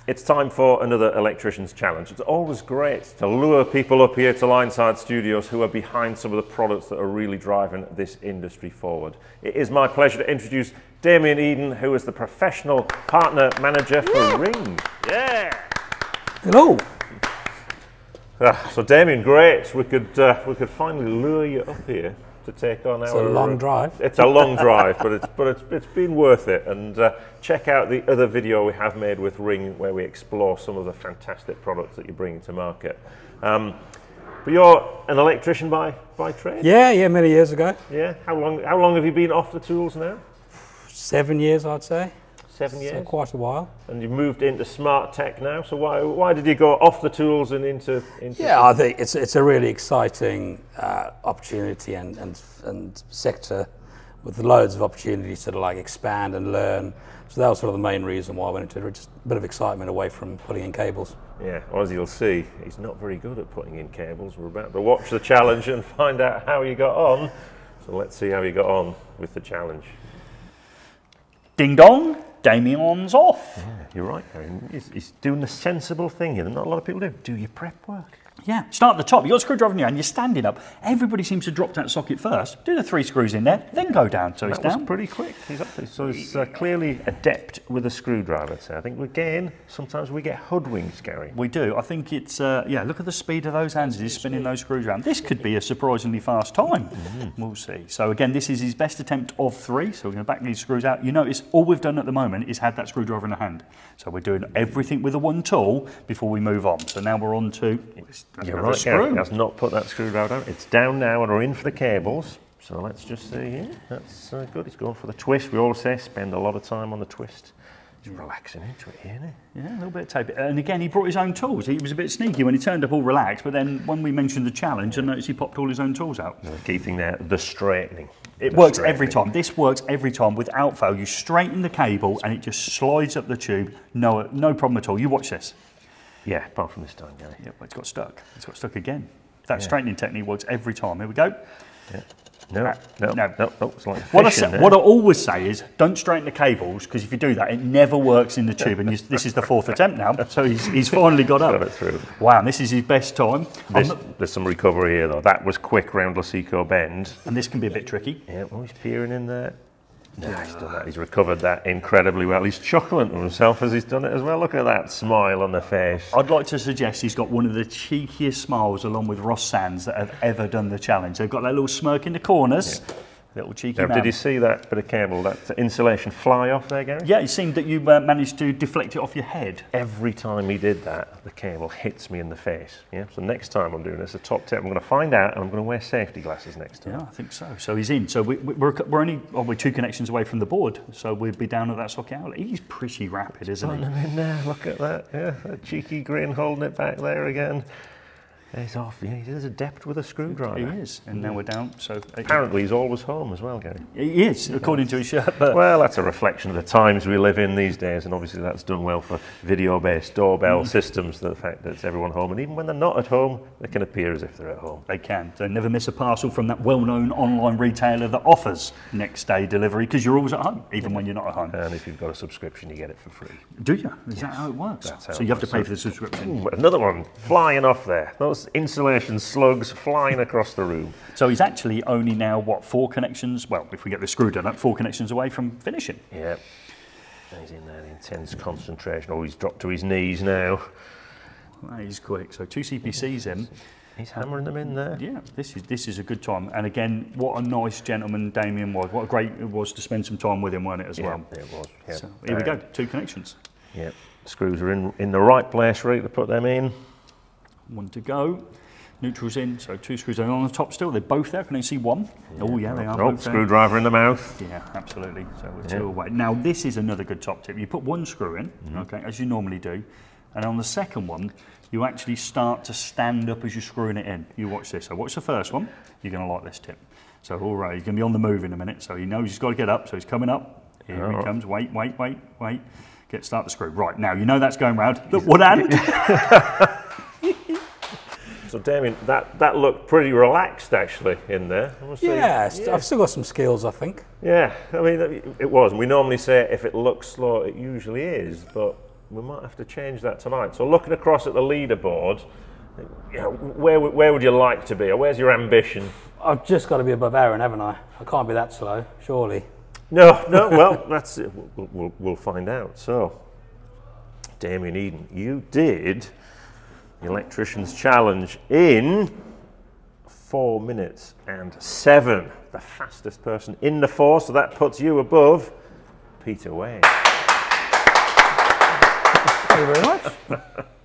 It's time for another Electricians Challenge. It's always great to lure people up here to Lineside Studios who are behind some of the products that are really driving this industry forward. It is my pleasure to introduce Damien Eden, who is the professional partner manager for Ring. Yeah. Hello. So Damien, great. We could finally lure you up here to take on our... It's a long drive. It's a long drive, but it's been worth it. And check out the other video we have made with Ring, where we explore some of the fantastic products that you're bringing to market. But you're an electrician by trade? Yeah, many years ago. Yeah. How long have you been off the tools now? 7 years, I'd say. 7 years. So quite a while. And you've moved into smart tech now. So why did you go off the tools and into? Yeah, I think it's a really exciting opportunity and sector with loads of opportunities to like expand and learn. So that was sort of the main reason why I went into it. Just a bit of excitement away from putting in cables. Yeah, well, as you'll see, he's not very good at putting in cables. We're about to watch the challenge and find out how you got on. So let's see how you got on with the challenge. Ding dong, Damien's off. Yeah, you're right, Aaron. He's doing the sensible thing here that not a lot of people do. Do your prep work. Yeah, start at the top. You've got a screwdriver in your hand, you're standing up. Everybody seems to drop that socket first. Do the 3 screws in there, then go down. So he's down. That was pretty quick. So he's clearly adept with a screwdriver. So I think sometimes we get hoodwinked, Gary. We do. I think it's, yeah, look at the speed of those hands as he's spinning those screws around. This could be a surprisingly fast time. We'll see. So again, this is his best attempt of 3. So we're going to back these screws out. You notice all we've done at the moment is had that screwdriver in the hand. So we're doing everything with the one tool before we move on. So now we're on to... You're right, Gary. He has not put that screwdriver down. It's down now and we're in for the cables. So let's just see here. That's good. He's going for the twist. We always say spend a lot of time on the twist. He's relaxing into it here, isn't he? Yeah, a little bit of tape. And again, he brought his own tools. He was a bit sneaky when he turned up all relaxed, but then when we mentioned the challenge, I noticed he popped all his own tools out. The key thing there, the straightening. It works every time. This works every time without fail. You straighten the cable and it just slides up the tube. No problem at all. You watch this. Yeah, apart from this time, Gary. Yeah, but it's got stuck. It's got stuck again. That straightening technique works every time. Here we go. Yeah. No. It's like what I always say is don't straighten the cables, because if you do that, it never works in the tube. And this is the 4th attempt now, so he's finally got up. Got it through. Wow, and this is his best time. There's some recovery here, though. That was quick round Lasico bend. And this can be a bit tricky. Yeah, well, he's peering in there. No, he's done that. He's recovered that incredibly well. He's chuckling to himself as he's done it as well. Look at that smile on the face. I'd like to suggest he's got one of the cheekiest smiles, along with Ross Sands, that have ever done the challenge. They've got that little smirk in the corners. Yeah. Little cheeky man. Did you see that bit of cable, that insulation fly off there, Gary? Yeah, it seemed that you managed to deflect it off your head. Every time he did that, the cable hits me in the face. Yeah. So next time I'm doing this, a top tip, I'm going to find out, and I'm going to wear safety glasses next time. Yeah, I think so. So he's in. So we're only we're 2 connections away from the board. So we'll be down at that socket outlet. He's pretty rapid, isn't he? In there. Look at that. Yeah, that cheeky grin holding it back there again. He's off. Yeah, he's adept with a screwdriver. He is, and now we're down. So apparently he's always home as well, Gary. He is, according to his shirt. But well, that's a reflection of the times we live in these days, and obviously that's done well for video-based doorbell systems. The fact that it's everyone home, and even when they're not at home, they can appear as if they're at home. They can. They never miss a parcel from that well-known online retailer that offers next-day delivery, because you're always at home, even when you're not at home. And if you've got a subscription, you get it for free. Do you? Is that how it works? That's how so you have to pay for the subscription. Ooh, another one flying off there. Those insulation slugs flying across the room. So he's actually only now, what, 4 connections? Well, if we get the screw done up, 4 connections away from finishing. Yeah. He's in there, the intense concentration. Oh, he's dropped to his knees now. Well, he's quick. So 2 CPCs in. He's hammering them in there. Yeah, this is a good time. And again, what a nice gentleman Damien was. What a great it was to spend some time with him, wasn't it, as well? It was. Yeah. So here we go, 2 connections. Yeah, screws are in the right place, ready to put them in. 1 to go. Neutral's in, so 2 screws are on the top still. They're both there. Can you see 1? Yeah. Oh yeah, they are both there. Screwdriver in the mouth. Yeah, absolutely. So we're 2 away. Now this is another good top tip. You put 1 screw in, okay, as you normally do, and on the second one, you actually start to stand up as you're screwing it in. You watch this. So watch the first one. You're going to like this tip. So all right, he's going to be on the move in a minute. So he knows he's got to get up. So he's coming up. Here he comes. Wait. Start the screw. Right, now you know that's going round. Look, one hand. So Damien, that looked pretty relaxed actually in there. Yeah, I've still got some skills, I think. Yeah, I mean, it was. We normally say if it looks slow, it usually is, but we might have to change that tonight. So looking across at the leaderboard, you know, where would you like to be, or where's your ambition? I've just got to be above Aaron, haven't I? I can't be that slow, surely. No, well, that's it. We'll find out. So, Damien Eden, you did the Electricians Challenge in 4 minutes and 7. The fastest person in the 4, so that puts you above Peter Wayne. Thank you very much.